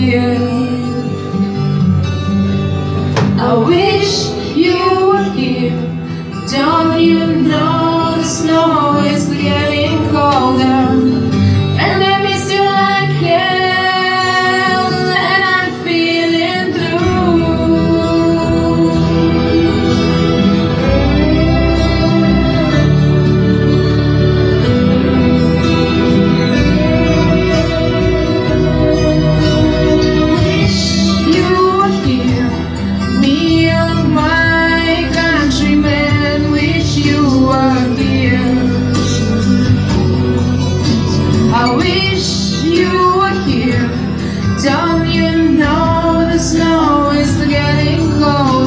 here. I wish you were here. Don't you know the snow is getting colder? And I miss you like hell, and I'm feeling Wish you were here, me and my countrymen. Wish you were here. I wish you were here. Don't you know the snow is getting cold?